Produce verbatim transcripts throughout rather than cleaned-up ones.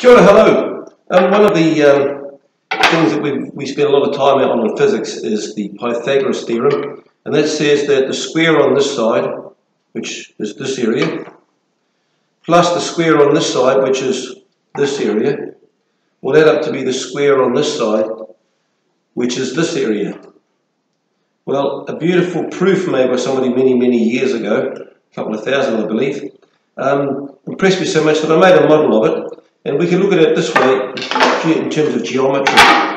Kia ora, hello. Um, one of the um, things that we, we spend a lot of time on in physics is the Pythagoras Theorem, and that says that the square on this side, which is this area, plus the square on this side, which is this area, will add up to be the square on this side, which is this area. Well, a beautiful proof made by somebody many, many years ago, a couple of thousand I believe, um, impressed me so much that I made a model of it. And we can look at it this way in terms of geometry.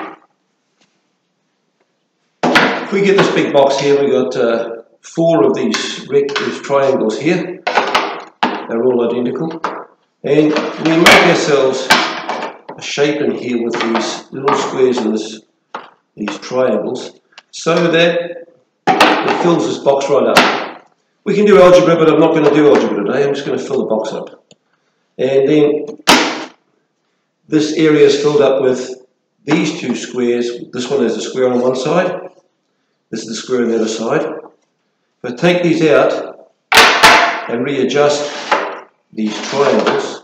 If we get this big box here, we've got uh, four of these, these triangles here. They're all identical. And we make ourselves a shape in here with these little squares and this, these triangles so that it fills this box right up. We can do algebra, but I'm not going to do algebra today. I'm just going to fill the box up. And then this area is filled up with these two squares. This one has a square on one side. This is the square on the other side. If I take these out and readjust these triangles,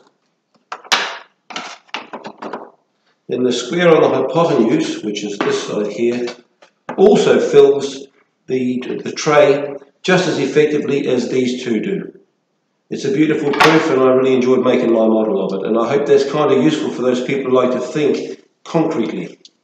then the square on the hypotenuse, which is this side here, also fills the, the tray just as effectively as these two do. It's a beautiful proof, and I really enjoyed making my model of it, and I hope that's kind of useful for those people who like to think concretely.